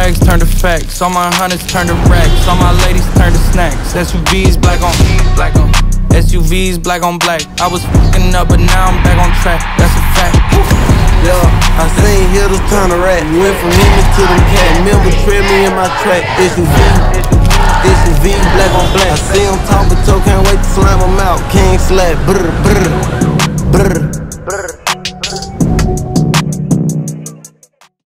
stacks turn to facts. All my hunters turn to racks. All my ladies turn to snacks. SUVs black on SUVs black on black. I was fucking up, but now I'm back on track. That's a fact. Yeah, I seen hitters turn to rat. Went from him to them cat. Remember trail me in my track. SUV black on black. I see him talking, so can't wait to slam him out. King slap, brr brr.